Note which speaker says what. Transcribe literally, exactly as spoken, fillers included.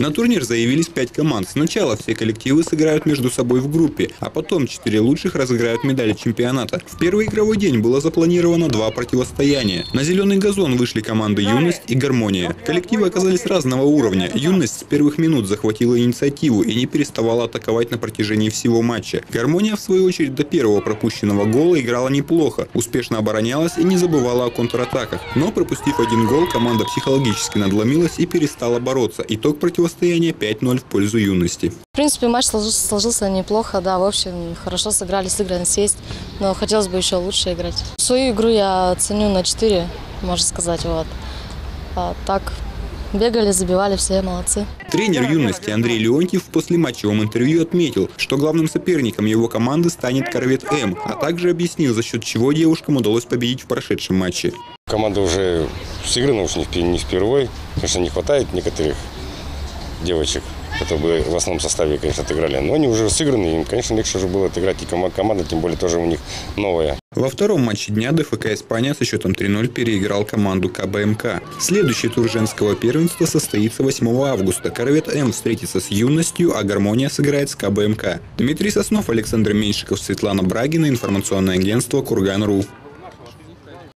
Speaker 1: На турнир заявились пять команд. Сначала все коллективы сыграют между собой в группе, а потом четыре лучших разыграют медали чемпионата. В первый игровой день было запланировано два противостояния. На зеленый газон вышли команды «Юность» и «Гармония». Коллективы оказались разного уровня. «Юность» с первых минут захватила инициативу и не переставала атаковать на протяжении всего матча. «Гармония», в свою очередь, до первого пропущенного гола играла неплохо, успешно оборонялась и не забывала о контратаках. Но, пропустив один гол, команда психологически надломилась и перестала бороться. Итог противостояния пять ноль в пользу «Юности».
Speaker 2: В принципе, матч сложился, сложился неплохо, да, в общем, хорошо сыграли, сыгранность есть, но хотелось бы еще лучше играть. Свою игру я ценю на четыре, можно сказать, вот. А так, бегали, забивали, все молодцы.
Speaker 1: Тренер «Юности» Андрей Леонтьев в послематчевом интервью отметил, что главным соперником его команды станет «Корвет М», а также объяснил, за счет чего девушкам удалось победить в прошедшем матче.
Speaker 3: Команда уже сыграна, уж не впервой. Конечно, не хватает некоторых девочек, которые в основном составе, конечно, отыграли. Но они уже сыграны, им, конечно, легче уже было отыграть и команда, тем более тоже у них новая.
Speaker 1: Во втором матче дня ДФК «Испания» со счетом три ноль переиграл команду КБМК. Следующий тур женского первенства состоится восьмого августа. «Корвет М» встретится с «Юностью», а «Гармония» сыграет с КБМК. Дмитрий Соснов, Александр Меньшиков, Светлана Брагина. Информационное агентство «Курган.ру».